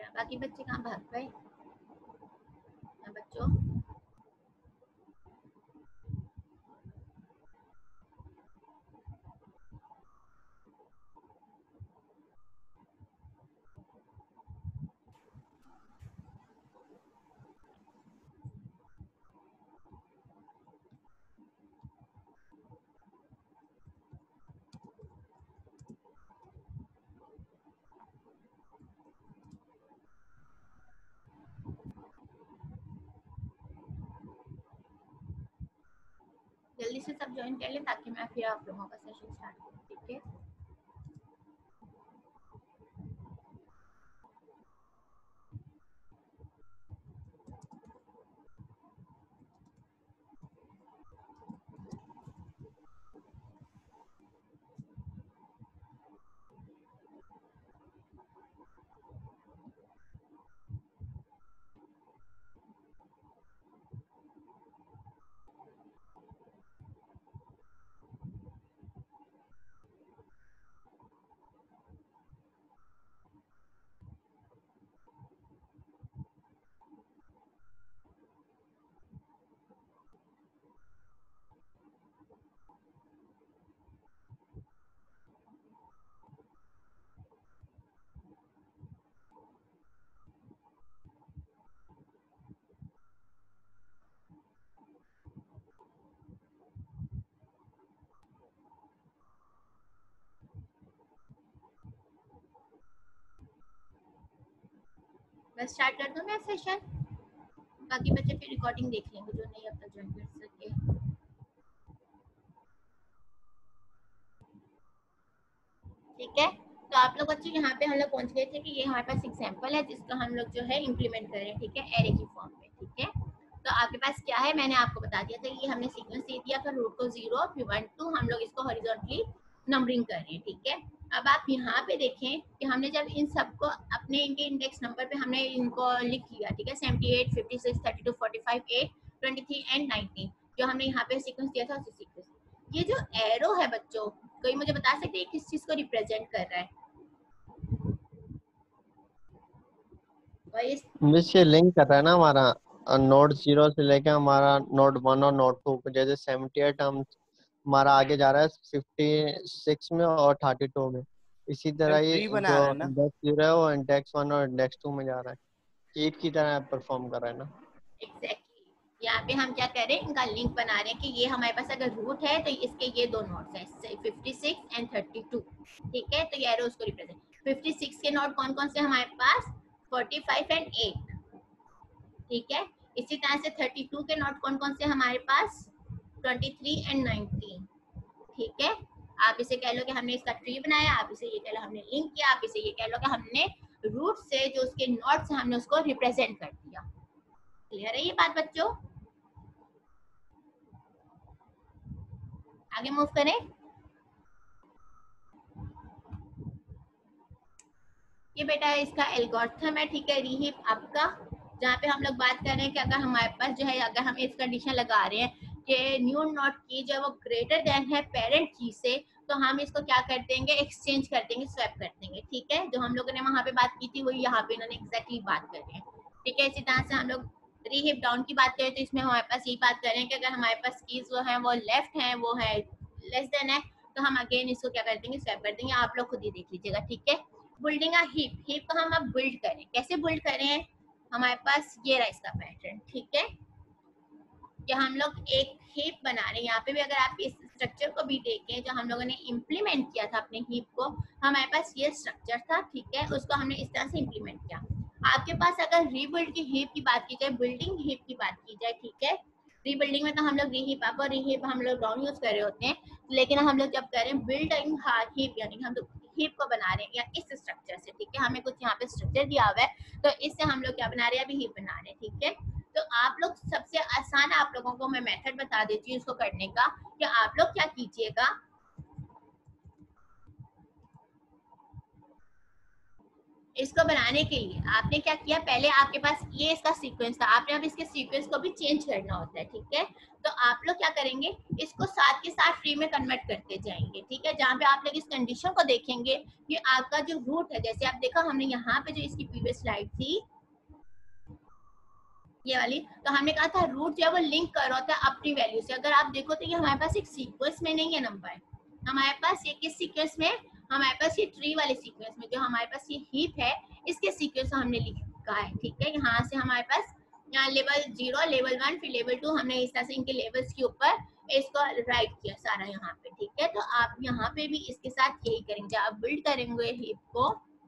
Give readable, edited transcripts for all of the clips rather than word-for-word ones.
है। बाकी बच्चे कहाँ भाग गए बच्चों? जल्दी से सब ज्वाइन कर लें ताकि मैं फिर आप लोगों का सेशन स्टार्ट करूँ, ठीक है? बस स्टार्ट कर दूँ मैं सेशन, बाकी बच्चे फिर रिकॉर्डिंग देख लेंगे जो नहीं अब तक ज्वाइन कर सके। ठीक है, तो आप लोग बच्चे यहाँ पे हम लोग पहुंच गए थे कि ये हमारे पास एग्जाम्पल है जिसका हम लोग जो है इम्प्लीमेंट करें, ठीक है, एरे की फॉर्म में। ठीक है, तो आपके पास क्या है, मैंने आपको बता दिया था, ये हमने सीक्वेंस दे दिया था, रूट को 0 फिर 1 2, हम लोग इसको हॉरिजॉन्टली नंबरिंग कर रहे हैं। ठीक है, अब आप यहाँ पे देखें कि हमने जब इन सबको अपने इनके इंडेक्स नंबर पे हमने इनको लिख लिया, ठीक है, 78 56 32 45 8 23 एंड 19, जो हमने यहाँ पे सीक्वेंस दिया था उसी सीक्वेंस। ये जो एरो है बच्चों, कोई मुझे बता सकते हैं किस चीज को रिप्रेजेंट कर रहा है? मिस ये लिंक कर रहा है ना हमारा नोड 0 से लेके हमारा नोड 1 और नोड 2 को, जैसे 78 हम हमारा आगे जा रहा है 56 में और 32 में, इसी तरह ये ट्री बना जो रहा है ना। इंडेक्स 0 है वो इंडेक्स 1 और इंडेक्स 2 में जा रहा है, हीप की तरह परफॉर्म कर रहा है ना। एग्जैक्टली, यहाँ पे हम क्या कर रहे हैं, इनका लिंक बना रहे हैं कि ये हमारे पास अगर रूट है तो इसके ये दो नोड्स हैं 56 एंड 32। ठीक है, तो ये एरो उसको रिप्रेजेंट, 56 के नोड कौन कौन से हमारे पास, 45 एंड 8। ठीक है, इसी तरह से 32 के नोड कौन कौन से हमारे पास, 23 एंड 19। ठीक है, आप इसे कह लो कि हमने इसका ट्री बनाया, आप इसे ये कह लो हमने लिंक किया, आप इसे ये कह लो कि हमने रूट से जो उसके नोड्स हमने उसको रिप्रेजेंट कर दिया। क्लियर है ये बात बच्चों? आगे मूव करें। ये बेटा इसका एल्गोरिथम है, ठीक है, रीहीप आपका, जहाँ पे हम लोग बात कर रहे हैं कि अगर हमारे पास जो है, अगर हम इस कंडीशन लगा रहे हैं कि न्यू नोड की जो है वो ग्रेटर देन है पेरेंट की से, तो हम इसको क्या कर देंगे, एक्सचेंज कर देंगे, स्वैप कर देंगे। ठीक है, जो हम लोगों ने वहां पे बात की थी वही यहाँ पे इन्होंने एग्जैक्टली बात कर रहे हैं। ठीक है, इसी तरह से हम लोग रीहीप डाउन की बात करें तो इसमें हमारे पास यही बात कर रहे हैं कि अगर हमारे पास कीज जो है वो लेफ्ट है, वो है लेस देन है, तो हम अगेन इसको क्या कर देंगे, स्वैप कर देंगे। आप लोग खुद ही देख लीजिएगा। ठीक है, बिल्डिंग अ हीप, हीप को हम अब बिल्ड करें, कैसे बिल्ड करें, हमारे पास ये रहा इसका पैटर्न। ठीक है, कि हम लोग एक हीप बना रहे हैं। यहाँ पे भी अगर आप इस स्ट्रक्चर को भी देखें जो हम लोगों ने इम्प्लीमेंट किया था अपने हीप को, हमारे पास ये स्ट्रक्चर था। ठीक है, उसको हमने इस तरह से इम्प्लीमेंट किया। आपके पास अगर रीबिल्ड की हीप की बात की जाए, बिल्डिंग हीप की बात की जाए, ठीक है, रीबिल्डिंग में तो हम लोग रीहीप अप और रीहीप हम लोग डाउन यूज कर रहे होते हैं, लेकिन हम लोग जब कर रहे हैं बिल्डिंग हीप, यानी हम हीप को बना रहे हैं या इस स्ट्रक्चर से, ठीक है, हमें कुछ यहाँ पे स्ट्रक्चर दिया हुआ है, तो इससे हम लोग क्या बना रहे हैं, अभी हीप बना रहे हैं। ठीक है, तो आप लोग सबसे आसान आप लोगों को मैं मेथड बता देती हूँ इसको करने का, कि आप लोग क्या कीजिएगा, इसको बनाने के लिए आपने क्या किया, पहले आपके पास ये इसका सीक्वेंस था, आपने अब इसके सीक्वेंस को भी चेंज करना होता है, ठीक है। तो आप लोग क्या करेंगे, इसको साथ के साथ ट्री में कन्वर्ट करते जाएंगे, ठीक है। जहाँ पे आप लोग इस कंडीशन को देखेंगे कि आपका जो रूट है, जैसे आप देखा हमने यहाँ पे जो इसकी प्रीवियस स्लाइड थी ये वाली, तो हमने कहा था रूट जो है वो लिंक कर रहा होता है अपनी वैल्यू से। अगर आप देखो तो ये हमारे पास एक सीक्वेंस में नहीं है नंबर, हमारे पास ये किस सीक्वेंस में, हमारे पास ये ट्री वाले सीक्वेंस में, जो हमारे पास ये हीप है इसके सीक्वेंस हमने लिखा है, ठीक है। यहाँ से हमारे पास यहाँ लेवल 0, लेवल 1, फिर लेवल 2, हमने इस तरह से इनके लेवल्स के ऊपर इसको राइट किया सारा यहाँ पे, ठीक है। तो आप यहाँ पे भी इसके साथ यही करेंगे, जब आप बिल्ड करेंगे हीप को,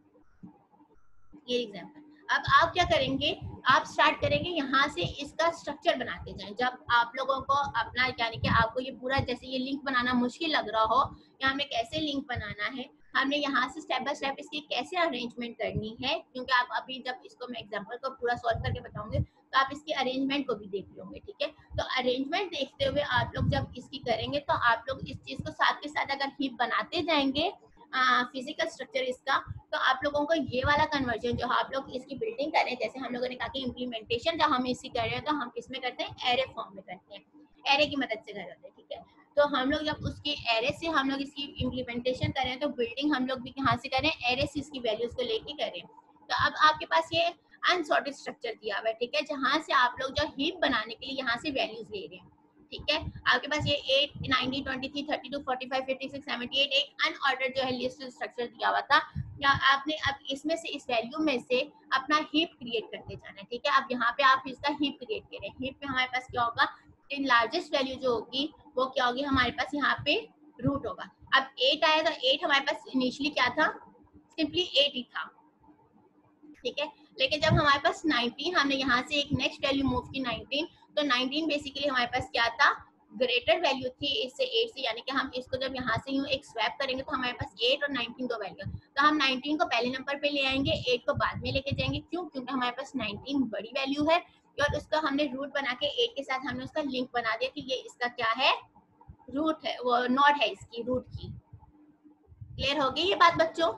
ये एग्जाम्पल। अब आप क्या करेंगे, आप स्टार्ट करेंगे यहाँ से इसका स्ट्रक्चर बनाते जाएं। जब आप लोगों को अपना यानी कि आपको ये पूरा जैसे ये लिंक बनाना मुश्किल लग रहा हो कि हमें कैसे लिंक बनाना है, हमने यहाँ से स्टेप बाय स्टेप इसकी कैसे अरेंजमेंट करनी है, क्योंकि आप अभी जब इसको मैं एग्जांपल को पूरा सॉल्व करके बताऊंगी तो आप इसकी अरेंजमेंट को भी देख लोगे, ठीक है। तो अरेंजमेंट देखते हुए आप लोग जब इसकी करेंगे तो आप लोग इस चीज को साथ के साथ अगर हीप बनाते जाएंगे फिजिकल स्ट्रक्चर इसका, तो आप लोगों को ये वाला कन्वर्जन जो आप लोग इसकी बिल्डिंग कर रहे हैं, जैसे हम लोगों ने कहा कि इम्प्लीमेंटेशन जब हम इसकी कर रहे हैं तो हम किसमें करते हैं, एरे फॉर्म में करते हैं, एरे की मदद से कर रहे हैं, ठीक है। तो हम लोग जब उसकी एरे से हम लोग इसकी इम्प्लीमेंटेशन करें तो बिल्डिंग हम लोग भी कहाँ से करें, एरे से इसकी वैल्यूज को लेके करें। तो अब आपके पास ये अनसॉर्टेड स्ट्रक्चर दिया हुआ है, ठीक है, जहाँ से आप लोग जो हीप बनाने के लिए यहाँ से वैल्यूज ले रहे हैं, ठीक है। आपके पास ये 8, 90, 23, 32, 45, 56, 78 एक अनऑर्डर्ड जो है लिस्ट स्ट्रक्चर दिया हुआ था, या आपने अब इसमें से इस वैल्यू में से अपना हीप क्रिएट करते जाना है, ठीक है। अब यहाँ पे आप इसका हीप क्रिएट करें, हीप में हमारे पास क्या होगा, इन लार्जेस्ट वैल्यू जो होगी वो क्या होगी, हमारे पास यहाँ पे रूट होगा। अब 8 आया तो 8 हमारे पास इनिशियली क्या था, सिंपली 8 ही था, ठीक है। लेकिन जब हमारे पास 19, हमने यहाँ से एक नेक्स्ट वैल्यू मूव की 19, तो 19 बेसिकली हमारे पास क्या था, ग्रेटर वैल्यू थी इससे 8 से, यानी कि हम इसको जब यहाँ से यूं एक स्वैप करेंगे तो हमारे पास 8 और 19 दो वैल्यू, तो हम 19 को पहले नंबर पे ले आएंगे, 8 को बाद में लेके जाएंगे, क्यों, क्योंकि हमारे पास 19 बड़ी वैल्यू है और उसका हमने रूट बना के 8 के साथ हमने उसका लिंक बना दिया कि ये इसका क्या है, रूट है, वो नॉट है इसकी रूट की। क्लियर हो गई ये बात बच्चों।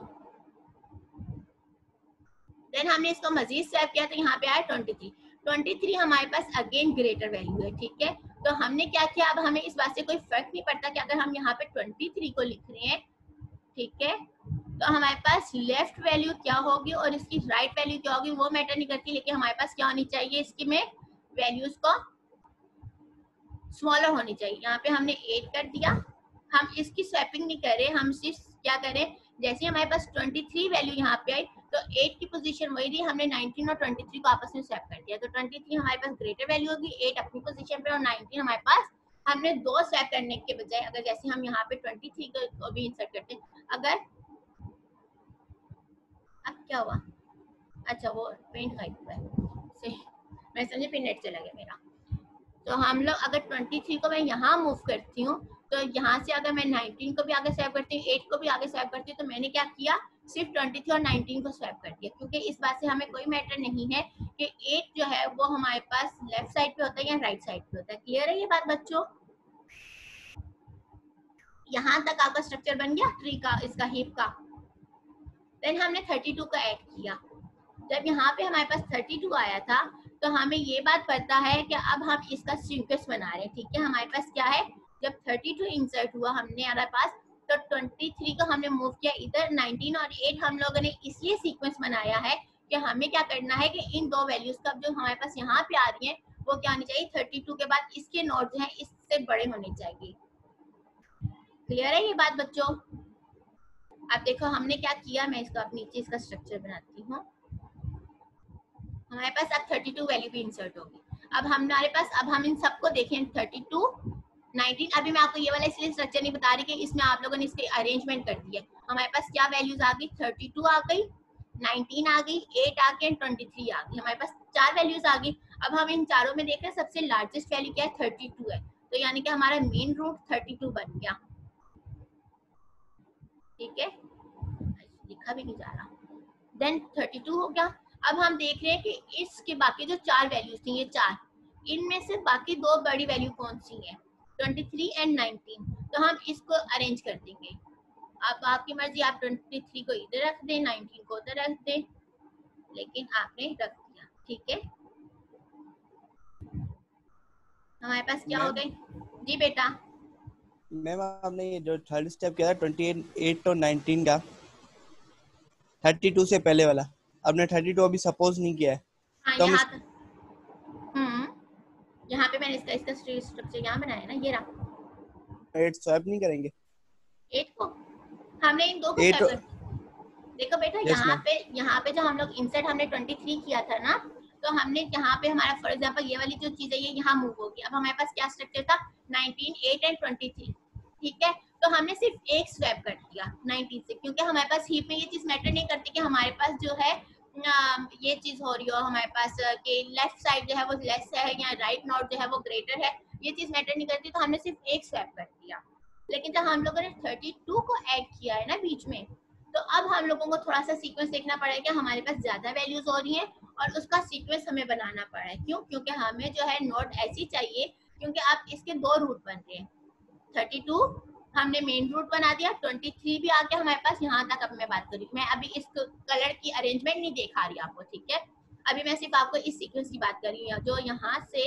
देन हमने इसको मजीद स्वैप किया तो यहाँ पे आया 23, 23 हमारे पास अगेन ग्रेटर वैल्यू है, ठीक है। तो हमने क्या किया, अब हमें इस बात से कोई फर्क नहीं पड़ता कि अगर हम यहाँ पे 23 को लिख रहे हैं, ठीक है, तो हमारे पास लेफ्ट वैल्यू क्या होगी और इसकी राइट वैल्यू क्या होगी वो मैटर नहीं करती, लेकिन हमारे पास क्या होनी चाहिए, इसकी में वैल्यूज को स्मॉलर होनी चाहिए। यहाँ पे हमने 8 कर दिया, हम इसकी स्वैपिंग नहीं कर रहे, हम सिर्फ क्या करें, जैसे हमारे पास 23 वैल्यू यहाँ पे आई तो 8 की पोजीशन वही थी, हमने 19 और 23 को आपस में स्वैप कर दिया, तो 23 हमारे पास ग्रेटर वैल्यू होगी, 8 अपनी पोजीशन पे और 19 हमारे पास, हमने दो स्वैप करने के बजाय अगर जैसे हम यहाँ पे 23 को भी इंसर्ट करते हैं, अगर अब क्या हुआ, अच्छा वो पेंट गायब हुआ है, मैं समझे फिर नेट चला गया मेरा। तो हम लोग अगर 23 को मैं यहाँ मूव करती हूँ तो यहाँ से अगर मैं 19 को भी आगे स्वैप करती हूँ, 8 को भी आगे स्वैप करती हूँ, तो मैंने क्या किया, सिर्फ 23 और 19 को स्वैप कर दिया, क्योंकि इस बात से हमें कोई मैटर नहीं है कि 8 जो है वो हमारे पास लेफ्ट साइड पे होता है या राइट साइड पे होता है। क्लियर है ये बात बच्चों, यहाँ तक आपका स्ट्रक्चर बन गया ट्री का, इसका हीप का। देन हमने 32 का ऐड किया, जब यहाँ पे हमारे पास 32 आया था तो हमें ये बात पता है कि अब हम इसका सीक्वेंस बना रहे हैं, ठीक है। हमारे पास क्या है, जब 32 इंसर्ट हुआ हमने हमारे पास तो 23 को हमने मूव किया इधर, 19 और 8 हम लोगों ने इसलिए सीक्वेंस बनाया है कि हमें क्या करना है कि इन दो वैल्यूज का जो हमारे पास यहाँ पे आ रही है वो क्या होनी चाहिए, 32 के बाद इसके नोट जो है इससे बड़े होने चाहिए। क्लियर है ये बात बच्चों। अब देखो हमने क्या किया, मैं इसको अब नीचे इसका स्ट्रक्चर बनाती हूँ, हमारे पास अब 32 वैल्यू भी इंसर्ट होगी। अब हमारे पास, अब हम इन सबको देखें 32, 19, अभी मैं आपको ये वाला इसलिए स्ट्रक्चर नहीं बता रही कि इसमें आप लोगों ने इसके अरेंजमेंट कर दिया। हमारे पास क्या वैल्यूज आ गई, 32 आ गई, 19 आ गई, 8 आ गई, 23 आ गई, हमारे पास 4 वैल्यूज आ गई। अब हम इन चारों में देख रहे हैं सबसे लार्जेस्ट वैल्यू क्या है, 32 है, तो यानी कि हमारा मेन रूट 32 बन गया, ठीक है, लिखा भी नहीं जा रहा। देन 32 हो गया। अब हम देख रहे हैं कि इसके बाकी जो 4 वैल्यूज थी, ये 4, इनमें से बाकी दो बड़ी वैल्यू कौन सी है, 23 एंड 19, तो हम इसको अरेंज कर देंगे। अब आपकी मर्जी, आप 23 को इधर रख दें, 19 को उधर रख दें, लेकिन आपने रख दिया, ठीक है। हमारे पास क्या हो मैम गए जी बेटा? मैम आपने ये जो थर्ड स्टेप किया था 28 और 19 का, 32 से पहले वाला, आपने 32 अभी सपोज नहीं किया है, हाँ तो हम यहाँ यहाँ पे मैंने इसका स्ट्रक्चर यहाँ बनाया ना, ये रहा 8 स्वैप नहीं करेंगे? 8 को हमने इन दो को 8 स्वैप कर, देखो बेटा यस मैम। यहाँ पे जो हम लोग इंसर्ट हमने 23 किया था ना, तो हमने यहाँ पे हमारा फॉर एग्जांपल ये वाली जो चीज है ये यहाँ मूव होगी। अब हमारे पास क्या स्ट्रक्चर था 19, 8 एंड 23, ठीक है। तो हमने सिर्फ एक स्वैप कर दिया 19 से, क्योंकि हमारे पास हीप में ये चीज मैटर नहीं करती कि हमारे पास जो है ये चीज हो रही हो हमारे पास कि लेफ्ट साइड जो है वो लेस है या राइट नोड जो है वो ग्रेटर है, ये चीज मैटर नहीं करती। तो हमने सिर्फ एक स्वैप कर दिया। लेकिन जब हम लोगों ने 32 को ऐड किया है ना बीच में, तो अब हम लोगों को थोड़ा सा सीक्वेंस देखना पड़ेगा। हमारे पास ज्यादा वैल्यूज हो रही हैं और उसका सीक्वेंस हमें बनाना पड़ा है। क्यों? क्योंकि हमें जो है नोड ऐसी चाहिए, क्योंकि आप इसके दो रूट बन रहे हैं। 32 हमने मेन रूट बना दिया, 23 भी आ गया हमारे पास। यहाँ तक अब मैं बात करी, मैं अभी इस कलर की अरेंजमेंट नहीं दिखा रही आपको, ठीक है। अभी मैं सिर्फ आपको इस सीक्वेंस की बात कर रही हूँ जो यहाँ से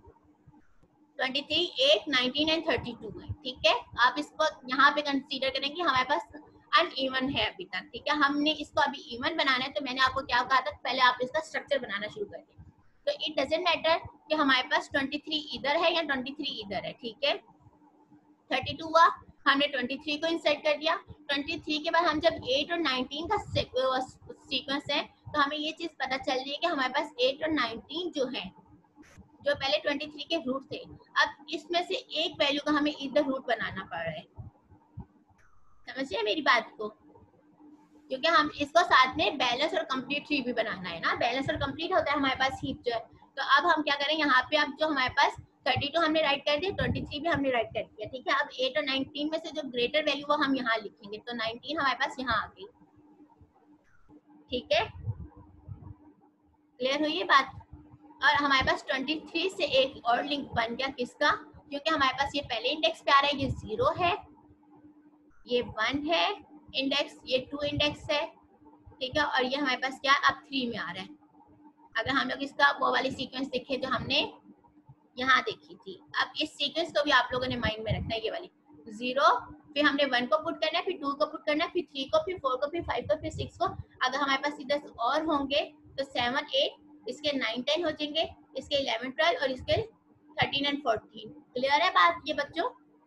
23, 8, 19 एंड 32 है, ठीक है। आप इसको यहाँ पे कंसीडर करेंगे हमारे पास अनइवन है अभी तक, ठीक है। हमने इसको अभी इवन बनाना है, तो मैंने आपको क्या कहा था, पहले आप इसका स्ट्रक्चर बनाना शुरू कर दें। तो इट डजंट मैटर कि हमारे पास 23 इधर है या 23 इधर है, ठीक है। 32 हुआ, हमने 23 को इंसर्ट कर दिया। 23 के बाद हम जब 8 और 19 का सीक्वेंस है, तो हमें ये चीज पता चल रही है कि हमारे पास 8 और 19 जो है, जो पहले 23 के रूट थे, अब इसमें से एक वैल्यू का हमें इधर रूट बनाना पड़ रहा है। समझिए मेरी बात को, क्योंकि हम इसको साथ में बैलेंस और कंप्लीट ट्री भी बनाना है ना। बैलेंस और कंप्लीट होता है हमारे पास हीप जो है। तो अब हम क्या करें, यहाँ पे अब जो हमारे पास 32 हमने राइट कर दिया, 23 भी हमने राइट कर दिया, ठीक है। अब 8 और 19 में से जो ग्रेटर वैल्यू वो हम यहाँ लिखेंगे, तो 19 हमारे पास यहाँ आ गई, ठीक है। क्लियर हुई ये बात? और हमारे पास 23 से एक और लिंक बन गया, किसका? क्योंकि हमारे पास ये पहले इंडेक्स पे आ रहा है, ये 0 है, ये 1 है इंडेक्स, ये 2 इंडेक्स है, ठीक है। और ये हमारे पास क्या अब 3 में आ रहा है। अगर हम लोग इसका वो वाली सीक्वेंस देखें जो हमने यहाँ देखी थी, अब इस सीक्वेंस को भी आप लोगों ने माइंड में रखना है। ये वाली 0, फिर हमने 1 को पुट करना है, फिर 2 को पुट करना है, फिर 3 को, फिर 4 को, फिर 5 को, फिर 6 को। अगर हमारे पास इधर और होंगे तो 7, 8, इसके 9, 10 हो जाएंगे, इसके 11, 12 और इसके 13 एंड 14। क्लियर है बात ये बच्चों?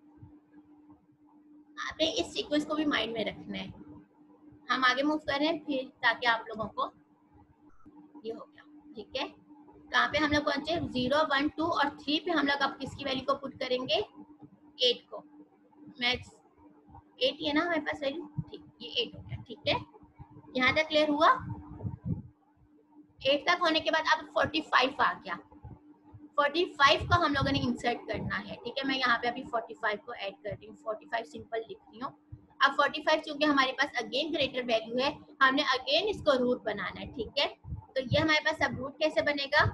आपने इस सीक्वेंस को भी माइंड में रखना है। हम आगे मूव कर रहे हैं फिर, ताकि आप लोगों को ये हो गया, ठीक है। कहाँ पे हम लोग पहुंचे? 0, 1, 2 और 3 पे हम लोग अब किसकी वैल्यू को पुट करेंगे? 8 को। मैक्स 8 ही है ना हमारे पास वैल्यू, ठीक, ये 8 हो गया, ठीक है। यहाँ तक क्लियर हुआ? 8 तक होने के बाद अब 45 आ गया। 45 को हम लोगों ने इंसर्ट करना है, ठीक है। मैं यहाँ पे अभी 45 को ऐड कर रही हूँ, 45 सिंपल लिख रही हूँ। अब 45 चूंकि हमारे पास अगेन ग्रेटर वैल्यू है, हमने अगेन इसको रूट बनाना है, ठीक है। तो ये हमारे पास अब रूट कैसे बनेगा?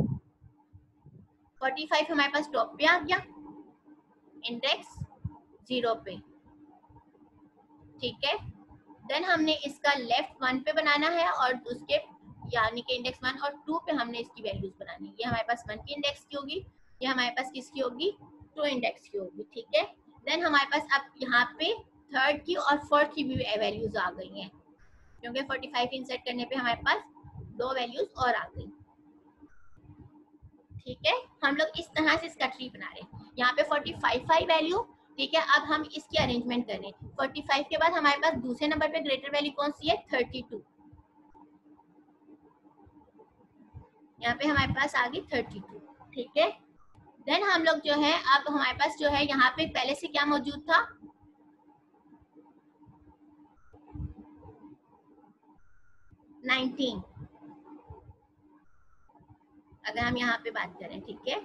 45 हमारे पास टॉप पे आ गया, इंडेक्स 0 पे, ठीक है। देन हमने इसका लेफ्ट 1 पे बनाना है और उसके यानी कि इंडेक्स 1 और 2 पे हमने इसकी वैल्यूज बनानी है। ये हमारे पास 1 की इंडेक्स की होगी, ये हमारे पास किसकी होगी? 2 इंडेक्स की होगी, ठीक है। देन हमारे पास अब यहाँ पे थर्ड की और फोर्थ की भी वैल्यूज आ गई हैं, क्योंकि 45 इंसर्ट करने पे हमारे पास 2 वैल्यूज और आ गई, ठीक है। हम लोग इस तरह से इसका ट्री बना रहे हैं। यहाँ पे 45 वैल्यू, ठीक है। अब हम इसकी अरेंजमेंट करें। 45 के बाद हमारे पास दूसरे नंबर पे ग्रेटर वैल्यू कौन सी है? 32। यहाँ पे हमारे पास आ गई 32, ठीक है। देन हम लोग जो है अब हमारे पास जो है यहाँ पे पहले से क्या मौजूद था? 19। अगर हम यहाँ पे बात करें, ठीक है,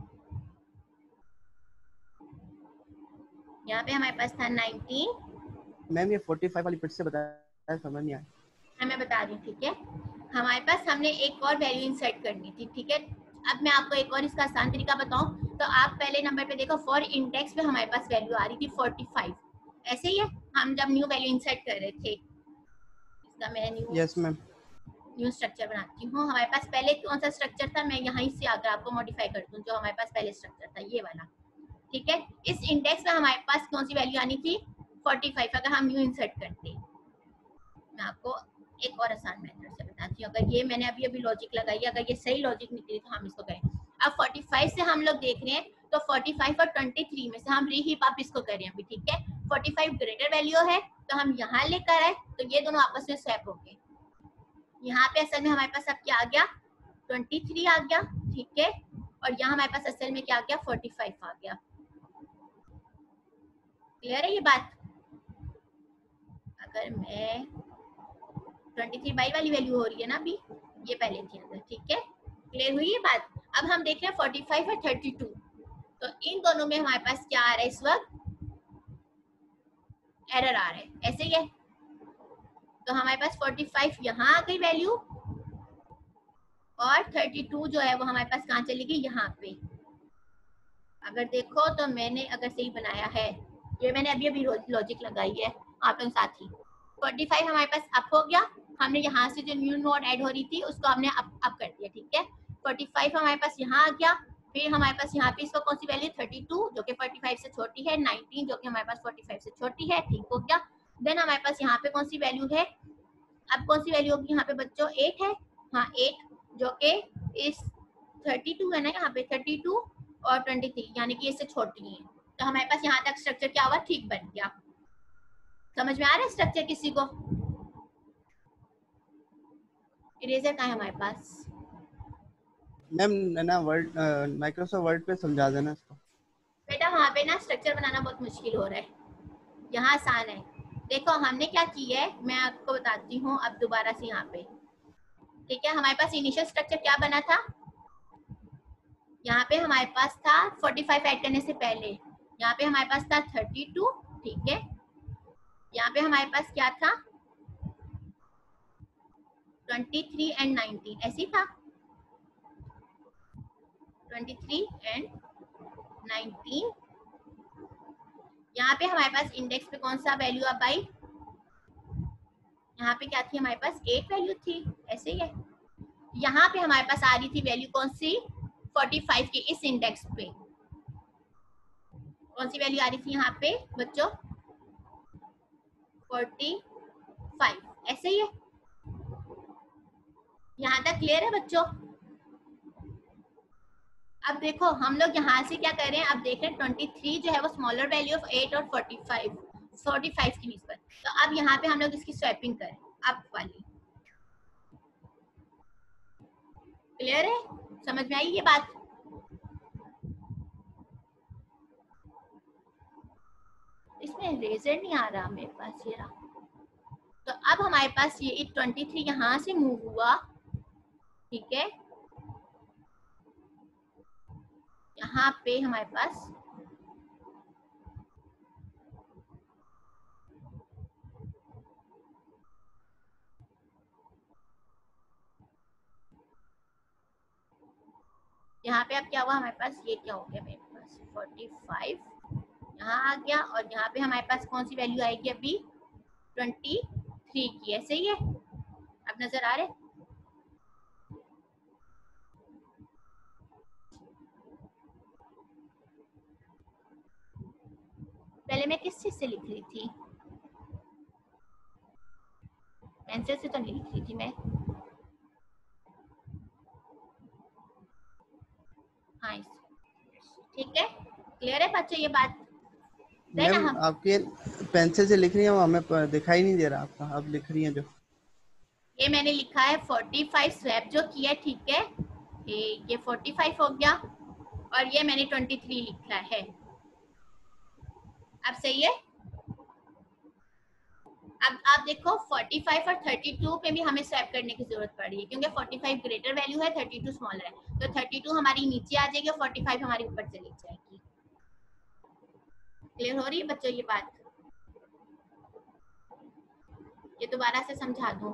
यहाँ पे हमारे पास था 19। मैम ये 45 वाली फिर से बताया, समझ नहीं आया। मैं बता रही हूँ, ठीक है। हमारे पास हमने एक और वैल्यू इंसर्ट करनी थी, ठीक है। अब मैं आपको एक और इसका आसान तरीका बताऊं, तो आप पहले नंबर पे देखो, फॉर इंडेक्स पे हमारे पास वैल्यू आ रही थी 45, ऐसे ही है। हम जब न्यू वैल्यू इंसर्ट कर रहे थे, इसका मैं new yes ma'am, new structure बनाती हूँ। हमारे पास पहले कौन सा स्ट्रक्चर था, मैं यहाँ से आकर आपको मॉडिफाई करती हूँ, जो हमारे पास पहले स्ट्रक्चर था ये वाला, ठीक है। इस इंडेक्स में हमारे पास कौन सी वैल्यू आनी थी, 45। अगर हम न्यू इंसर्ट करते, मैं आपको एक और आसान मेथड से बताती हूँ। अगर ये मैंने अभी लॉजिक लगाई, अगर ये सही लॉजिक निकली तो हम इसको करें। अब 45 से हम लोग देख रहे हैं, तो 45 और 23 में से हम रीहीप आप इसको करें अभी, ठीक है। 45 ग्रेटर वैल्यू है तो हम यहाँ लेकर आए, तो ये दोनों आपस में स्वैप हो गए। यहाँ पे असल में हमारे पास अब क्या आ गया, 23 आ गया, ठीक है। और यहाँ हमारे पास असल में क्या आ गया, 45 आ गया। क्लियर है ये बात? अगर मैं 23 बाई वाली वैल्यू हो रही है ना अभी, ये पहले थी अंदर, ठीक है। क्लियर हुई ये बात? अब हम देख रहे हैं 45 और 32, तो इन दोनों में हमारे पास क्या आ रहा है इस वक्त, एरर आ रहा है, ऐसे ही है। तो हमारे पास 45 यहाँ आ गई वैल्यू, और 32 जो है वो हमारे पास कहाँ चली गई, यहाँ पे। अगर देखो तो मैंने अगर सही बनाया है, ये मैंने अभी लॉजिक लगाई है आप लोग साथ ही। 45 हमारे पास अप हो गया, हमने यहाँ से जो न्यू नोड ऐड हो रही थी उसको हमने अप कर दिया, ठीक है। 45 हमारे पास यहाँ आ गया, फिर हमारे पास यहाँ पे इसको कौन सी वैल्यू, 32 जो कि 45 से छोटी है, 19 जो कि हमारे पास 45 से छोटी है, ठीक हो गया। देन हमारे पास यहाँ पे कौन सी वैल्यू है, अब कौन सी वैल्यू होगी यहाँ पे बच्चों, 8 है, हाँ 8 जो कि इस 32 है ना, यहाँ पे 32 और 23 यानी कि इससे छोटी है। तो हमारे पास यहाँ तक स्ट्रक्चर क्या हुआ, ठीक बन गया। समझ में आ रहा है स्ट्रक्चर किसी को? इरेजर कहाँ है हमारे पास? मैम ना वर्ड माइक्रोसॉफ्ट वर्ड पे समझा देना इसको। बेटा वहाँ पे ना स्ट्रक्चर बनाना बहुत मुश्किल हो रहा है, यहाँ आसान है। देखो हमने क्या किया है, मैं आपको बताती हूँ अब दोबारा से यहाँ पे, ठीक है। हमारे पास इनिशियल स्ट्रक्चर क्या बना था, यहाँ पे हमारे पास था 45 ऐड करने से पहले, यहाँ पे हमारे पास था 32, ठीक है। यहाँ पे हमारे पास क्या था, 23 एंड 19, ऐसे ही था, 23 एंड 19। यहाँ पे हमारे पास इंडेक्स पे कौन सा वैल्यू अब आई, यहाँ पे क्या थी हमारे पास, 8 वैल्यू थी, ऐसे ही है। यहाँ पे हमारे पास आ रही थी वैल्यू कौन सी, 45 की इस इंडेक्स पे कौन सी वैल्यू आ रही थी यहाँ पे बच्चों, 45, ऐसे ही है। यहाँ तक क्लियर है बच्चों? अब देखो हम लोग यहाँ से क्या कर रहे हैं, अब देख रहे हैं 23 जो है वो स्मॉलर वैल्यू ऑफ 8 और 45 की निस्बत। तो अब यहाँ पे हम लोग इसकी स्वैपिंग करें अप वाली। क्लियर है, समझ में आई ये बात? इसमें रेजर नहीं आ रहा मेरे पास, ये रहा। तो अब हमारे पास ये 23 यहाँ से मूव हुआ, ठीक है। यहाँ पे हमारे पास यहाँ पे अब क्या हुआ, हमारे पास ये क्या हो गया, मेरे पास 45 यहाँ आ गया, और यहाँ पे हमारे पास कौन सी वैल्यू आएगी अभी, 23 की, ऐसे ही है। अब नजर आ रहे, पहले मैं किस चीज से लिख रही थी, पेंसिल से तो नहीं लिख रही थी मैं, हाँ ठीक है। क्लियर है बच्चों ये बात? मैम आपके पेंसिल से लिख रही हैं, हमें दिखाई नहीं दे रहा आपका, अब लिख रही हैं जो, ये मैंने लिखा है 45 स्वैप जो किया, ठीक है। ये 45 हो गया, और ये मैंने 23 लिखा है। अब सही है? अब आप देखो 45 और 32 पे भी हमें स्वैप करने की जरूरत पड़ रही है, क्योंकि 45 ग्रेटर वैल्यू है, 32 स्मॉलर है। तो 32 हमारी नीचे आ जाएगी और 45 हमारी ऊपर चली जाएगी। क्लियर हो रही है बच्चों ये बात? ये दोबारा से समझा दूं।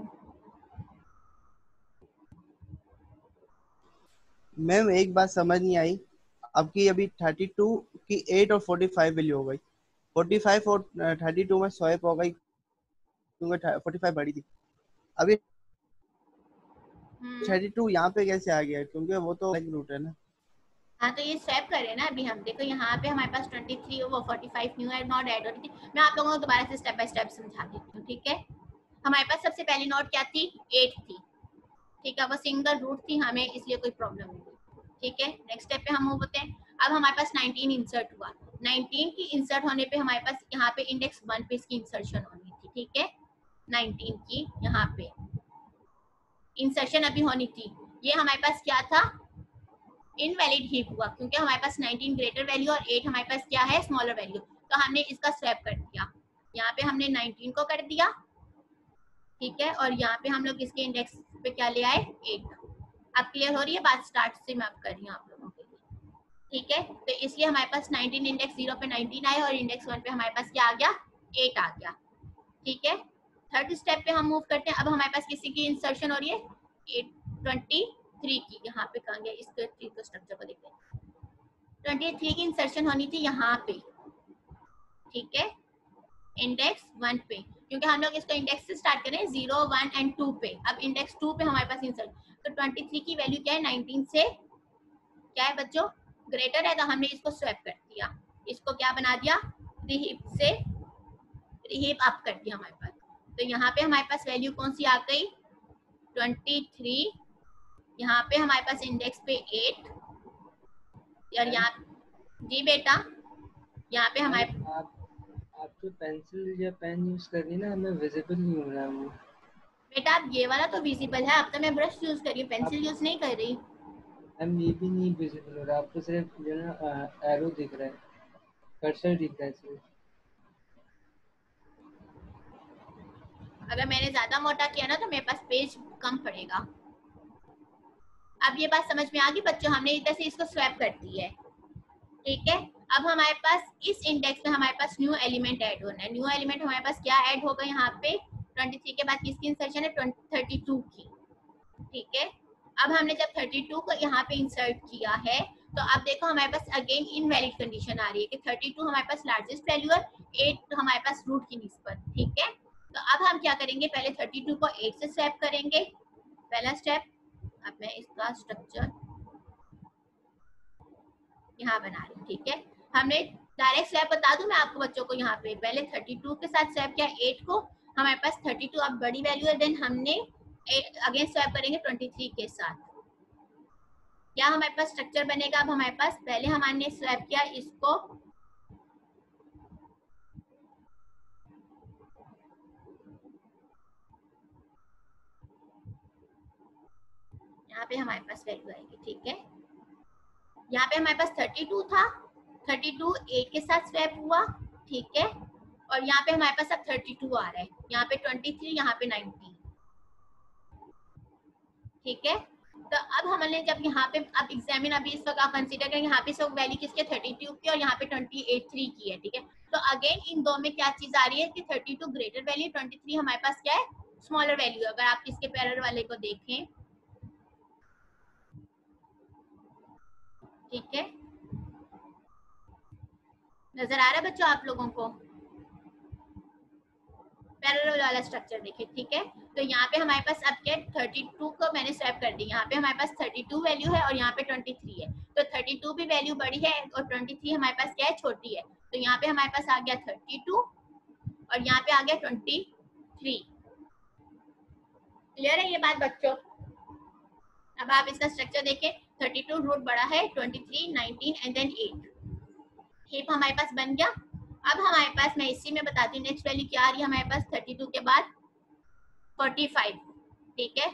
मैम एक बात समझ नहीं आई, आपकी अभी 32 की 8 और 45 वैल्यू हो गई, 45 और 32 में स्वैप हो गई, क्योंकि 45 बड़ी थी। अभी हम्म। 32 यहाँ पे कैसे आ गया, क्योंकि वो तो अलग रूट है ना। हाँ तो ये स्वैप करें ना अभी हम, देखो यहाँ पे हमारे पास 23 वो 45 न्यू है नोट ऐड हो रही थी। मैं आप लोगों को दोबारा से स्टेप बाय स्टेप समझा देती हूँ, ठीक है। हमारे पास सबसे पहली नोट क्या थी, 8 थी, ठीक है। वो सिंगल रूट थी हमें, इसलिए कोई प्रॉब्लम नहीं थी, ठीक है। नेक्स्ट स्टेप पे हम मूव होते हैं। अब हमारे पास 19 इंसर्ट हुआ। 19 की इंसर्ट होने पे हमारे पास यहाँ पे इंडेक्स 1 पे इसकी इंसर्शन होनी थी, ठीक है। 19 की यहाँ पे इंसर्शन अभी होनी थी। ये हमारे पास क्या था, इनवैलिड हीप हुआ, क्योंकि हमारे पास 19 ग्रेटर वैल्यू और 8 हमारे पास क्या है, स्मॉलर वैल्यू। तो हमने इसका स्वैप कर दिया, यहाँ पे हमने 19 को कर दिया, ठीक है। और यहाँ पे हम लोग इसके इंडेक्स पे क्या ले आए, 8। अब क्लियर हो रही है बात, स्टार्ट से मैं अब कर रही हूँ आप लोगों के लिए, ठीक है। तो इसलिए हमारे पास 19 इंडेक्स 0 पे 19 आए और इंडेक्स 1 पे हमारे पास क्या आ गया, 8 आ गया, ठीक है। थर्ड स्टेप पे हम मूव करते हैं। अब हमारे पास किसी की इंसर्शन हो रही है 23 की, यहाँ पे कहाँ गया, इसके स्ट्रक्चर को देखते हैं। 23 की इंसर्शन होनी थी यहाँ पे, ठीक है, इंडेक्स 1 पे, क्योंकि हम लोग इसको इंडेक्स से स्टार्ट करें 0, 1 एंड 2 पे। अब इंडेक्स 2 पे हमारे पास इंसर्ट, तो 23 की वैल्यू क्या है, 19 से क्या है बच्चों, ग्रेटर है, तो हमने इसको स्वैप कर दिया, इसको क्या बना दिया, रिहीप से रिहीप अप कर दिया हमारे पास। तो यहाँ पे हमारे पास वैल्यू कौन सी आ गई, 23, यहाँ पे हमारे पास इंडेक्स पे 8, और यहाँ, जी बेटा, यहाँ पे हमारे, आप जो पेंसिल या पेन यूज कर रही है ना, हमें विजिबल नहीं हो रहा है वो। बेटा अब ये वाला तो विजिबल है, अब तो मैं ब्रश यूज कर रही हूँ, पेंसिल यूज नहीं कर रही। मैम ये भी नहीं विजिबल हो रहा, आपको सिर्फ जो ना एरो दिख रहा है, कर्सर दिख रहा है सिर्फ। अगर मैंने ज्यादा मोटा किया ना तो मेरे पास पेज कम पड़ेगा। अब ये बात समझ में आ गई बच्चों, हमने इधर से इसको स्वैप कर दी है, ठीक है। अब हमारे पास इस इंडेक्स में हमारे पास न्यू एलिमेंट ऐड होना है। न्यू एलिमेंट हमारे पास क्या ऐड होगा, यहाँ पे 23 के बाद किसकी इंसर्शन है, 32 की, ठीक है। अब हमने जब 32 को यहाँ पे इंसर्ट किया है, तो अब देखो हमारे पास अगेन इनवैलिड कंडीशन आ रही है कि 32 हमारे पास लार्जेस्ट वैल्यू है, 8 हमारे पास रूट की निस्बत, ठीक है। तो अब हम क्या करेंगे, पहले 32 को 8 से स्वैप करेंगे, पहला स्टेप। अब मैं इसका स्ट्रक्चर यहाँ बना रही हूँ, ठीक है। हमने डायरेक्ट स्वैप बता दूं मैं आपको बच्चों को, यहाँ पे पहले 32 के साथ स्वैप किया 8 को, हमारे पास 32 अब बड़ी वैल्यू है, देन हमने अगेन स्वैप करेंगे 23 के साथ। क्या हमारे पास स्ट्रक्चर बनेगा, अब हमारे पास पहले हमने स्वैप किया इसको, यहाँ पे हमारे पास वैल्यू आएगी, ठीक है। यहाँ पे हमारे पास 32 था, 32 8 के साथ स्वैप हुआ, ठीक है। और यहाँ पे हमारे पास अब 32 आ रहा है, यहाँ पे 23, यहाँ पे 19, ठीक है। तो अब हमने जब यहाँ पे अब एग्जामिन, अभी इस वक्त आप कंसीडर करेंगे यहाँ पे सब वैल्यू किसके 32 की और यहाँ पे 28 की है, ठीक है। तो अगेन इन दो में क्या चीज आ रही है कि 32 ग्रेटर वैल्यू, 23 हमारे पास क्या है, स्मॉलर वैल्यू। अगर आप इसके पैरेलल वाले को देखें, ठीक है, नजर आ रहा है बच्चों आप लोगों को, पैरेलल वाला स्ट्रक्चर देखें, ठीक है। तो यहाँ पे हमारे पास अब क्या, 32 को मैंने स्वैप कर दी, यहाँ पे हमारे पास 32 वैल्यू है और यहाँ पे 23 है, तो 32 भी वैल्यू बड़ी है और 23 हमारे पास क्या है, छोटी है। तो यहाँ पे हमारे पास आ गया 32 और यहाँ पे आ गया 23। क्लियर है ये बात बच्चों? अब आप इसका स्ट्रक्चर देखें, 32 रूट बड़ा है, 23, 19 एंड देन 8, हीप हमारे पास बन गया। अब हमारे पास, मैं इसी में बताती हूँ नेक्स्ट वैल्यू क्या आ रही है हमारे पास, 32 के बाद 45, ठीक है।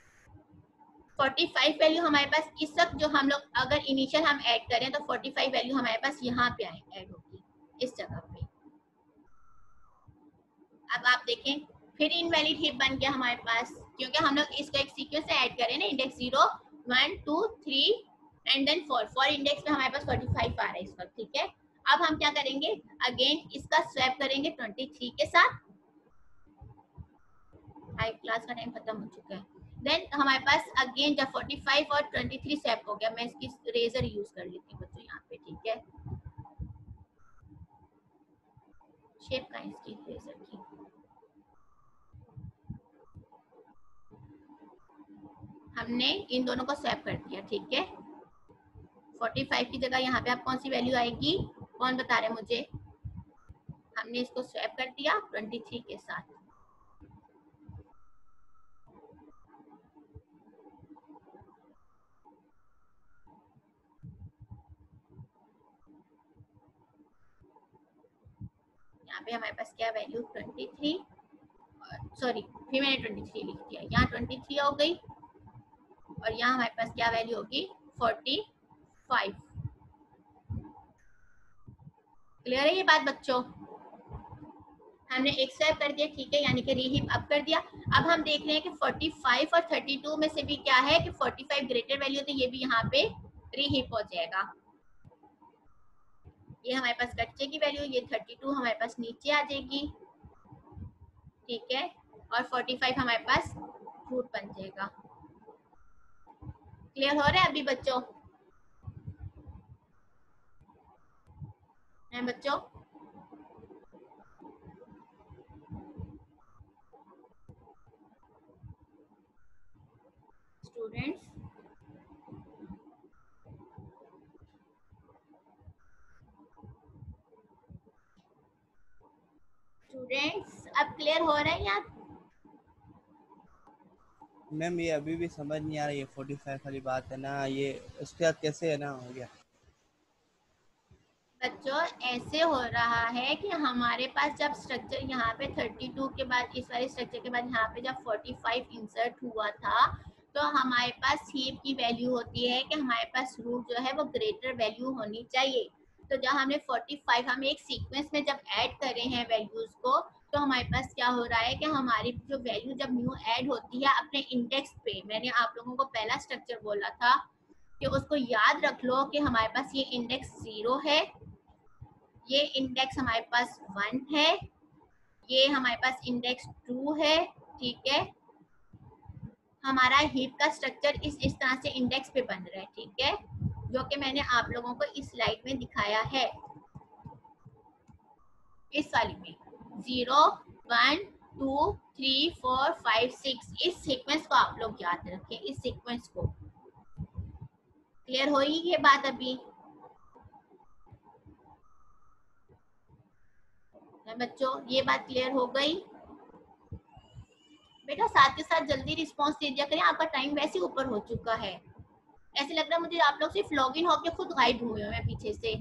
45 वैल्यू हमारे पास इस वक्त जो हम लोग अगर इनिशियल हम ऐड करें तो 45 वैल्यू हमारे पास यहाँ पे ऐड होगी, इस जगह पे। अब आप देखें फिर इनवैलिड हीप बन गया हमारे पास, क्योंकि हम लोग इसको एक सीक्वेंस से ऐड करें ना, इंडेक्स 0, 1, 2, 3 एंड देन 4 इंडेक्स पे हमारे पास 45 आ रहा है इस वक्त, ठीक है। अब हम क्या करेंगे, अगेन इसका स्वैप करेंगे 23 के साथ, हाई क्लास का टाइम खत्म हो चुका है। देन हमारे पास अगेन जब 45 और 23 स्वैप हो गया, मैं इसकी रेजर यूज कर लेती हूँ बच्चों यहाँ पे, ठीक है। शेप का इसकी रेजर की, हमने इन दोनों को स्वैप कर दिया, ठीक है। 45 की जगह यहाँ पे आप कौन सी वैल्यू आएगी, कौन बता रहे मुझे। हमने इसको स्वैप कर दिया 23 के साथ। यहाँ पे हमारे पास क्या वैल्यू 23, सॉरी फिर मैंने 23 लिख दिया, यहाँ 23 हो गई और यहाँ हमारे पास क्या वैल्यू होगी 45। क्लियर है ये बात बच्चों। हमने एक स्वैप कर दिया, ठीक है, यानी कि रीहीप अप कर दिया। अब हम देख रहे हैं कि 45 और 32 में से भी क्या है कि 45 ग्रेटर वैल्यू, तो ये भी यहाँ पे रीहीप हो जाएगा। ये हमारे पास कच्चे की वैल्यू, ये 32 हमारे पास नीचे आ जाएगी, ठीक है, और 45 हमारे पास रूट बन जाएगा। क्लियर हो रहा है अभी बच्चों? हैं बच्चों? स्टूडेंट्स, स्टूडेंट्स अब क्लियर हो रहा है यार? मैम ये अभी भी समझ नहीं आ रही है 45 वाली बात है ना, ये उसके बाद कैसे है ना हो गया। बच्चों ऐसे हो रहा है कि हमारे पास जब स्ट्रक्चर यहाँ पे 32 के बाद, इस वाले स्ट्रक्चर के बाद यहाँ पे जब 45 इंसर्ट हुआ था, तो हमारे पास हीप की वैल्यू होती है कि हमारे पास रूट जो है वो ग्रेटर वैल्यू होनी चाहिए। तो जब हमने 45 हम एक सीक्वेंस में जब ऐड कर रहे हैं वैल्यूज को, तो हमारे पास क्या हो रहा है कि हमारी जो वैल्यू जब न्यू ऐड होती है अपने इंडेक्स पे, मैंने आप लोगों को पहला स्ट्रक्चर बोला था कि उसको याद रख लो कि हमारे पास ये इंडेक्स 0 है, ये इंडेक्स हमारे पास 1 है, ये हमारे पास इंडेक्स 2 है, ठीक है। हमारा हीप का स्ट्रक्चर इस तरह से इंडेक्स पे बन रहा है, ठीक है, जो कि मैंने आप लोगों को इस स्लाइड में दिखाया है, इस वाली में 0 1 2 3 4 5 6, इस सीक्वेंस को आप लोग याद रखें, इस सीक्वेंस को। क्लियर हो ही ये बात अभी बच्चों? ये बात क्लियर हो गई बेटा? साथ के साथ जल्दी रिस्पांस दे दिया करें, आपका टाइम वैसे ऊपर हो चुका है। ऐसे लग रहा है मुझे आप लोग सिर्फ लॉगिन होके खुद गायब हुए हैं पीछे से।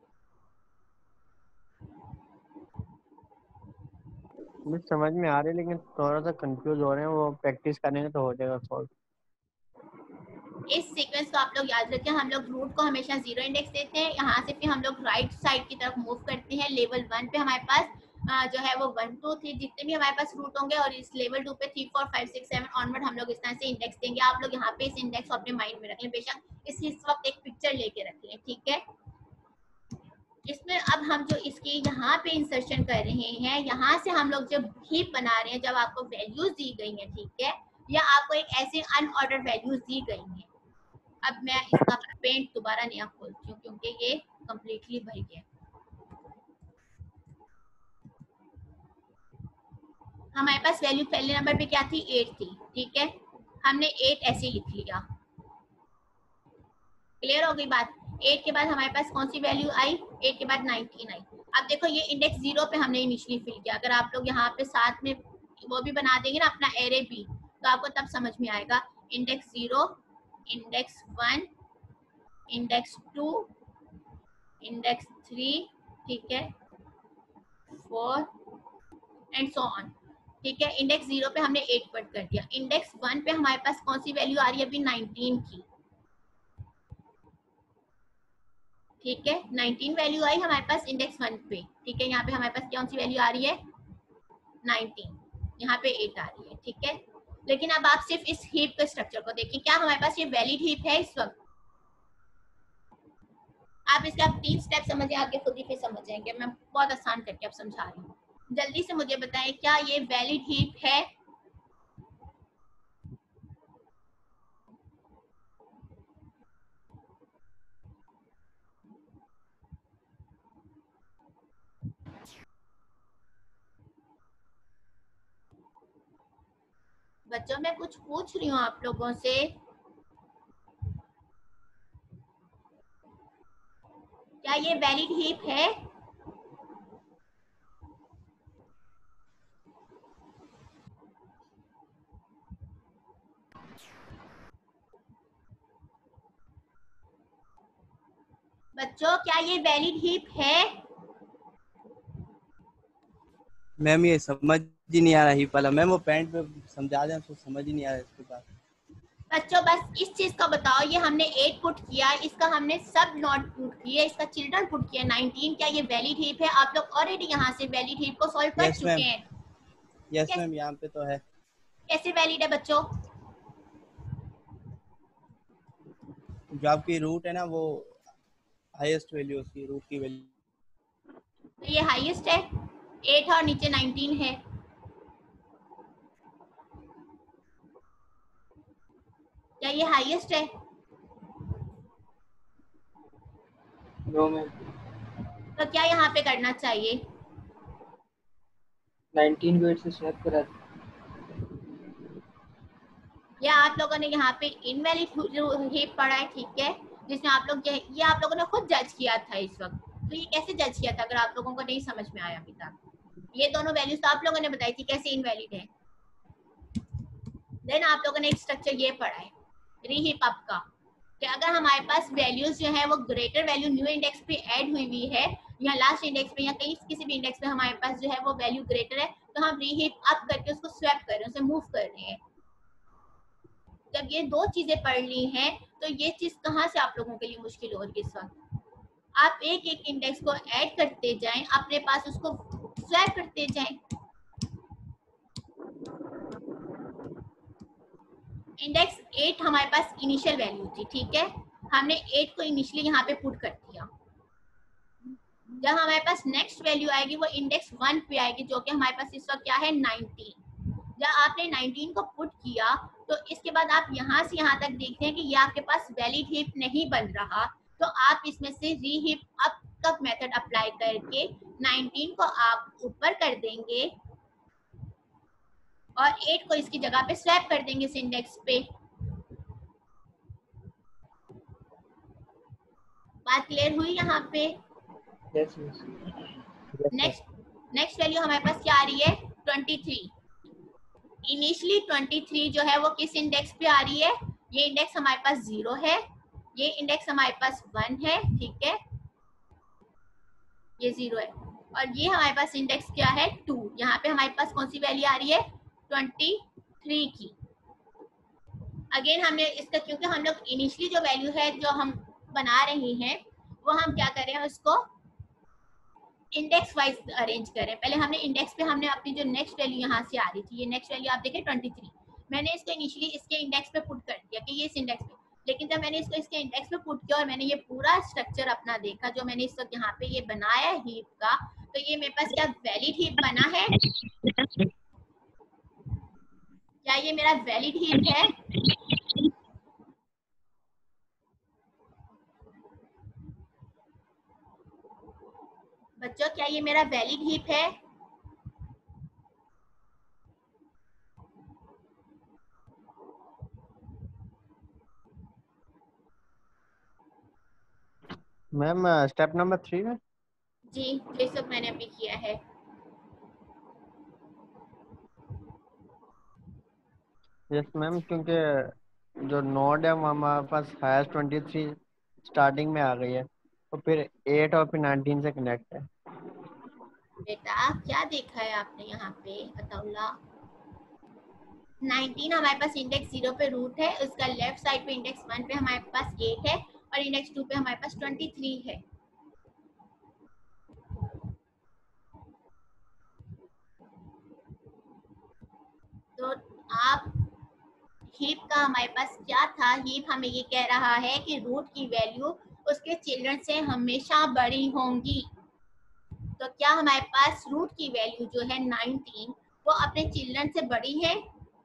मुझे समझ में आ रही है लेकिन थोड़ा सा कंफ्यूज हो रहे हैं, वो प्रैक्टिस करेंगे तो हो जाएगा सॉल्व। इस सीक्वेंस को आप लोग याद रखें, हम लोग रूट को हमेशा 0 इंडेक्स देते हैं, यहाँ से फिर हम लोग राइट साइड की तरफ मूव करते हैं। लेवल 1 पे हमारे पास जो है वो 1 2 3 जितने भी हमारे पास रूट होंगे, और इस लेवल 2 पे 3 4 5 6 7 ऑनवर्ड हम लोग इस तरह से इंडेक्स देंगे। आप लोग यहाँ पे इस इंडेक्स को अपने माइंड में रख लें, बेशक इस वक्त एक पिक्चर लेके रख लें, ठीक है। इसमें अब हम जो इसकी यहाँ पे इंसर्शन कर रहे हैं, यहाँ से हम लोग जब हीप बना रहे हैं, जब आपको वैल्यूज दी गई हैं, ठीक है, या आपको एक ऐसे अनऑर्डर वैल्यूज दी गई हैं। अब मैं इसका पेंट दोबारा नया खोलती हूँ क्योंकि ये कम्प्लीटली भर गया। हमारे पास वैल्यू पहले नंबर पे क्या थी 8 थी, ठीक है, हमने 8 ऐसे लिख लिया। क्लियर हो गई बात? 8 के बाद हमारे पास कौन सी वैल्यू आई, 8 के बाद 19 आई। अब देखो ये इंडेक्स 0 पे हमने इनिशियली फिल किया, अगर आप लोग यहाँ पे साथ में वो भी बना देंगे ना अपना एरे भी, तो आपको तब समझ में आएगा। इंडेक्स 0, इंडेक्स 1, इंडेक्स 2, इंडेक्स 3, ठीक है, 4 एंड सो ऑन, ठीक है। इंडेक्स 0 पे हमने 8 पट कर दिया। इंडेक्स 1 पे हमारे पास कौन सी वैल्यू आ रही है अभी 19 की, ठीक है, 19 वैल्यू आई हमारे पास इंडेक्स 1 पे, ठीक है। यहाँ पे हमारे पास कौन सी वैल्यू आ रही है 19, यहाँ पे 8 आ रही है, ठीक है। लेकिन अब आप सिर्फ इस हीप के स्ट्रक्चर को देखिए, क्या हमारे पास ये वैलिड हीप है इस वक्त? आप इसके आप 3 स्टेप समझे, आगे खुद ही फिर समझ जाएंगे। मैं बहुत आसान करके अब समझा रही हूँ, जल्दी से मुझे बताएं क्या ये वैलिड हीप है? बच्चों मैं कुछ पूछ रही हूँ आप लोगों से, ये वैलिड हीप है? बच्चों क्या ये वैलिड हीप है? मैम ये समझ ही नहीं आ रहा हीप वाला। मैम वो पैंट पे समझा दें, तो समझ ही नहीं आ रहा इसके बाद। बच्चों बस इस चीज का बताओ, ये हमने 8 पुट किया, इसका हमने सब नॉट पुट किया, इसका चिल्ड्रन पुट किया 19, क्या ये वैलिड हीप है? आप लोग ऑलरेडी यहाँ से वैलिड हीप को सॉल्व कर चुके हैं। यस मैम, यहाँ पे तो है। कैसे वैलिड है बच्चों? जो आपकी रूट है ना, वो हाईएस्ट वैल्यू, उसकी रूट की वैल्यू। तो ये हाईएस्ट है 8 और नीचे 19 है। क्या ये हाईएस्ट है? नो मैम, तो क्या यहाँ पे करना चाहिए? 19 वेट से स्वैप करा। या आप लोगों ने यहाँ पे इनवैलिड हीप पढ़ा है, ठीक है, जिसमें आप लोग ये आप लोगों ने खुद जज किया था इस वक्त। तो ये कैसे जज किया था अगर आप लोगों को नहीं समझ में आया अभी तक? ये दोनों वैल्यूज तो आप लोगों ने बताई थी कैसे इनवैलिड है। देन आप लोगों ने एक स्ट्रक्चर ये पढ़ा है रीहीप अप का, कि अगर हमारे पास वैल्यूज जो है वो ग्रेटर वैल्यू न्यू इंडेक्स पे ऐड हुई है या लास्ट इंडेक्स पे या कहीं किसी भी इंडेक्स पे हमारे पास जो है वो वैल्यू ग्रेटर है, तो हम रीहीप अप करके उसको स्वैप कर रहे हैं, उसे मूव कर रहे हैं। जब ये दो चीजें पढ़ ली हैं तो ये चीज कहाँ से आप लोगों के लिए मुश्किल हो रही है इस वक्त? आप एक एक इंडेक्स को ऐड करते जाएं, अपने पास उसको स्वैप करते जाएं। इंडेक्स 8 हमारे पास इनिशियल वैल्यू थी, ठीक है, हमने 8 को इनिशियली यहाँ पे पुट कर दिया। जब हमारे पास नेक्स्ट वैल्यू आएगी वो इंडेक्स 1 पे आएगी, जो कि हमारे पास इस वक्त क्या है 19। जब आपने 19 को पुट किया तो इसके बाद आप यहाँ से यहाँ तक देखते हैं कि ये आपके पास वैलिड हीप नहीं बन रहा, तो आप इसमें से रीहीप अप का मेथड अप्लाई करके 19 को आप ऊपर कर देंगे और 8 को इसकी जगह पे स्वैप कर देंगे इस इंडेक्स पे। बात क्लियर हुई यहाँ पे? Yes yes. नेक्स्ट वैल्यू हमारे पास क्या आ रही है 23। इनिशियली 23 जो है वो किस इंडेक्स पे आ रही है? ये इंडेक्स हमारे पास 0 है, ये इंडेक्स हमारे पास 1 है, ठीक है, ये 0 है, और ये हमारे पास इंडेक्स क्या है 2। यहाँ पे हमारे पास कौन सी वैल्यू आ रही है 23 की। अगेन हमने इसका, क्योंकि हम लोग इनिशियली जो वैल्यू है जो हम बना रहे हैं वो हम क्या करें, उसको इंडेक्स वाइज अरेंज करें। पहले हमने इंडेक्स पे हमने अपनी जो नेक्स्ट वैल्यू यहाँ से आ रही थी, ये नेक्स्ट वैल्यू आप देखें 23, मैंने इसको इनिशियली इसके इंडेक्स पे पुट कर दिया कि ये इस इंडेक्स पे, लेकिन जब मैंने इसको इसके इंडेक्स पे पुट किया और मैंने ये पूरा स्ट्रक्चर अपना देखा जो मैंने इस वक्त यहाँ पे ये बनाया हीप का, तो ये मेरे पास क्या वैलिड हीप बना है? क्या ये मेरा वैलिड हीप है? बच्चों क्या ये मेरा वैलिड हीप है? मैम स्टेप नंबर 3 में जी, ये सब मैंने अभी किया है। यस मैम, क्योंकि जो नोड है वो हमारे पास हाईएस्ट 23 स्टार्टिंग में आ गई है, तो फिर 8 और फिर 19 से कनेक्ट है। बेटा क्या देखा है आपने यहाँ पे अताउल्ला? 19 हमारे पास इंडेक्स 0 पे रूट है, उसका लेफ्ट साइड पे इंडेक्स 1 पे हमारे पास 8 है और इंडेक्स 2 पे हमारे पास 23 है। तो आप हीप का हमारे पास क्या था, हीप हमें ये कह रहा है कि रूट की वैल्यू उसके चिल्ड्रन से हमेशा बड़ी होंगी। तो क्या हमारे पास रूट की वैल्यू जो है 19 वो अपने चिल्ड्रन से बड़ी है?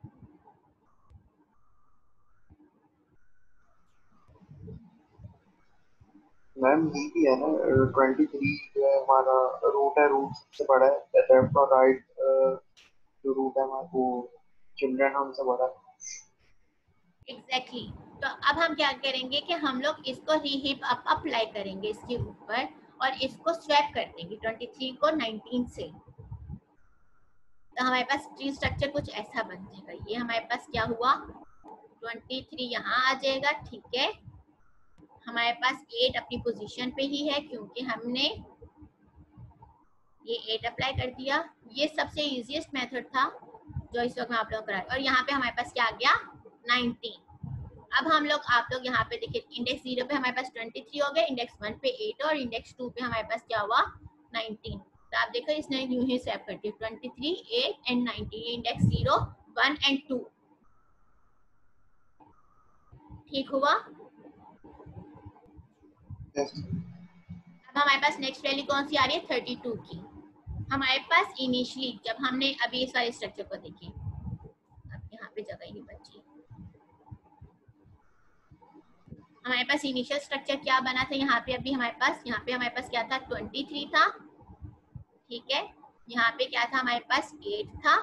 मैम ये भी है ना, 23 जो है हमारा रूट है, रूट से बड़ा है, लेफ्ट और राइट जो रूट है हमारा वो चिल्ड्रन हमसे बड़ा है। एग्जैक्टली। तो अब हम क्या करेंगे कि हम लोग इसको रीहीप अप अप्लाई करेंगे इसके ऊपर, और इसको स्वैप कर देंगे 23 को 19 से, तो हमारे पास ट्री स्ट्रक्चर कुछ ऐसा बन जाएगा। ये हमारे पास क्या हुआ, 23 यहाँ आ जाएगा, ठीक है। हमारे पास 8 अपनी पोजीशन पे ही है क्योंकि हमने ये 8 अप्लाई कर दिया। ये सबसे इजीएस्ट मेथड था जो इस वक्त मैं आप लोगों को करा, और यहाँ पे हमारे पास क्या आ गया 19। अब हम लोग आप लोग यहाँ पे देखिए, इंडेक्स 0 पे हमारे पास 23 हो गया, इंडेक्स 1 पे 8 और इंडेक्स 2 पे हमारे पास क्या हुआ 19। तो आप देखो इसने यूं ही स्वैप कर दिया 23, 8 एंड 19, इंडेक्स 0, 1 एंड 2। ठीक हुआ। अब हमारे पास नेक्स्ट वैल्यू कौन सी आ रही है 32 की। हमारे पास इनिशियली जब हमने अभी इस वाले स्ट्रक्चर को देखिए, अब यहाँ पे जगह ही नहीं बची, हमारे पास इनिशियल स्ट्रक्चर क्या बना था यहाँ पे, अभी हमारे पास यहाँ पे हमारे पास क्या था 23 था, ठीक है। यहाँ पे क्या था हमारे पास 8 था,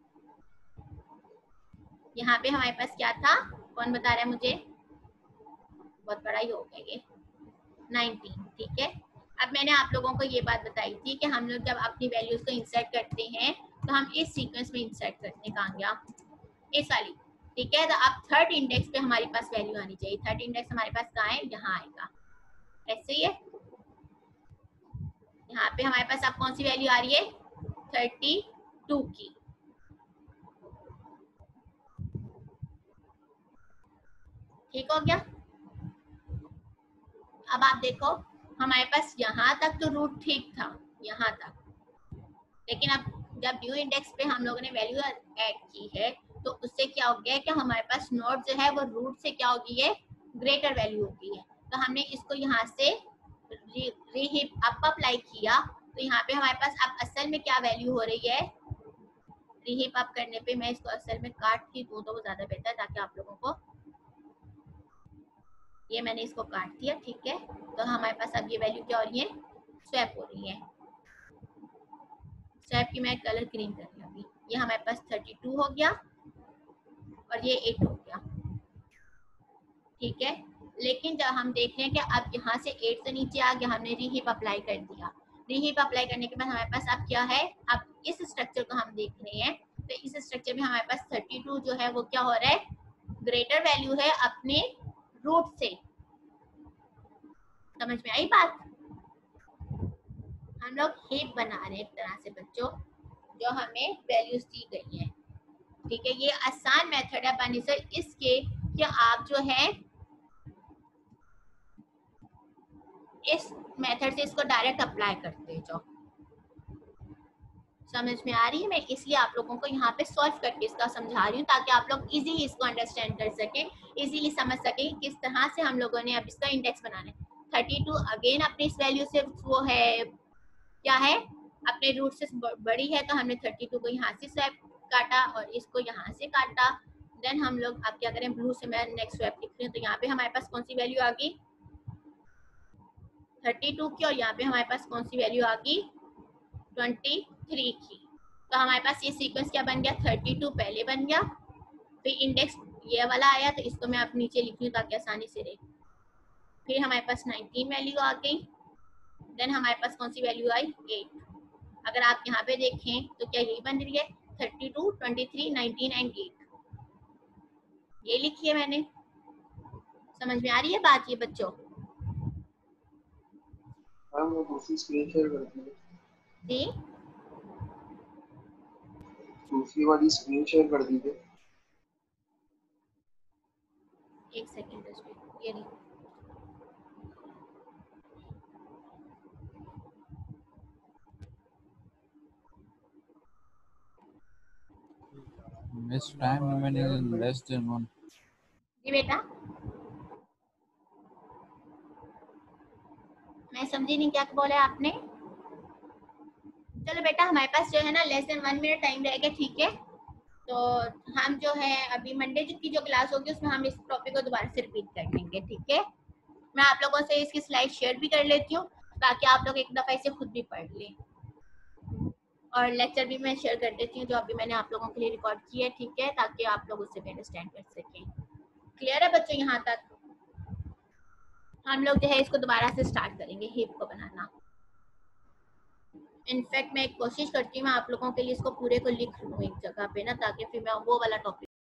यहाँ पे हमारे पास क्या था, कौन बता रहा है मुझे, बहुत बड़ा ही हो गया ये 19, ठीक है। अब मैंने आप लोगों को ये बात बताई थी कि हम लोग जब अपनी वैल्यूज को इंसर्ट करते हैं तो हम इस सीक्वेंस में इंसर्ट करते हैं, कहाँ गया इस वाली, ठीक है। तो अब थर्ड इंडेक्स पे हमारे पास वैल्यू आनी चाहिए, थर्ड इंडेक्स हमारे पास कहाँ है, यहाँ आएगा, ऐसे ही है। यहाँ पे हमारे पास अब कौन सी वैल्यू आ रही है 32 की, ठीक हो गया। अब आप देखो हमारे पास यहाँ तक तो रूट ठीक था, यहाँ तक, लेकिन अब जब न्यू इंडेक्स पे हम लोगों ने वैल्यू ऐड की है तो उससे क्या हो गया है कि हमारे पास नोड जो है वो रूट से क्या हो गई है, ग्रेटर वैल्यू हो गई है। तो हमने इसको यहाँ से रीहीप अप अप्लाई किया, तो यहाँ पे हमारे पास अब असल में क्या वैल्यू हो रही है, रीहीप अप करने पे मैं इसको असल में काट ही दूँ तो वो ज्यादा बेहतर है ताकि आप लोगों को, ये मैंने इसको काट दिया, ठीक है। तो हमारे पास अब ये वैल्यू क्या हो रही है, स्वैप हो रही है। स्वैप की मैं कलर ग्रीन कर रही हूँ अभी। ये हमारे पास 32 हो गया और ये 8 हो गया, ठीक है। लेकिन जब हम देख रहे हैं कि अब यहाँ से 8 से नीचे आ गया, हमने रीहीप अप्लाई कर दिया। रीहीप अप्लाई करने के बाद हमारे पास अब क्या है, अब इस स्ट्रक्चर को हम देख रहे हैं तो इस स्ट्रक्चर में हमारे पास 32 जो है वो क्या हो रहा है, ग्रेटर वैल्यू है अपने रूट से। समझ में आई बात। हम लोग हीप बना रहे हैं एक तरह से बच्चों, जो हमें वैल्यूज दी गई है, ठीक है। ये आसान मेथड है बनी सर इसके कि आप जो है इस मेथड से इसको डायरेक्ट अप्लाई करते जाओ। समझ में आ रही है, मैं इसलिए आप लोगों को यहाँ पे सॉल्व करके इसका समझा रही हूँ ताकि आप लोग इजीली इसको अंडरस्टैंड कर सकें, इजीली समझ सकें किस तरह से हम लोगों ने अब इसका इंडेक्स बनाना है। 32 अगेन अपने इस वैल्यू से वो है क्या है, अपने रूट से बड़ी है, तो हमने 32 को यहाँ से स्वैप काटा और इसको यहाँ से काटा। देन हम लोग अब क्या करें, ब्लू से मैं नेक्स्ट स्वैप लिख रही हूँ, तो यहाँ पे हमारे पास कौन सी वैल्यू आ गई 32 की, और यहाँ पे हमारे पास कौन सी वैल्यू आ गई 23 की। तो हमारे पास ये सीक्वेंस क्या बन गया, 32 पहले बन गया, फिर इंडेक्स ये वाला आया तो इसको मैं अब नीचे लिख लूँ ताकि आसानी से रहे। फिर हमारे पास 19 वैल्यू आ गई, देन हमारे पास कौन सी वैल्यू आई 8। अगर आप यहाँ पे देखें तो क्या यही बन रही है 32, 23, 19 एंड 8, ये लिखी है मैंने। समझ में आ रही है बात ये बच्चों? मैम वो दूसरी स्क्रीन शेयर कर दीजिए, जी दूसरी वाली स्क्रीन शेयर कर दीजिए। एक सेकेंड, ये नहीं, Miss, time remaining is less than 1. जी बेटा मैं समझी नहीं क्या बोला आपने। चलो बेटा हमारे पास जो है ना लेस देन 1 मिनट टाइम रहेगा, ठीक है। तो हम जो है अभी मंडे की जो क्लास होगी उसमें हम इस टॉपिक को दोबारा से रिपीट कर लेंगे, ठीक है। मैं आप लोगों से इसकी स्लाइड शेयर भी कर लेती हूँ ताकि आप लोग एक दफा इसे खुद भी पढ़ लें, और लेक्चर भी मैं शेयर कर देती हूँ जो अभी मैंने आप लोगों के लिए रिकॉर्ड किया है, ठीक है, ताकि आप लोग उससे भी अंडरस्टैंड कर सकें। क्लियर है बच्चों? यहाँ तक हम लोग जो है इसको दोबारा से स्टार्ट करेंगे हीप को बनाना। इनफैक्ट मैं एक कोशिश करती हूँ मैं आप लोगों के लिए इसको पूरे को लिख लूँ एक जगह पे ना, ताकि फिर मैं वो वाला टॉपिक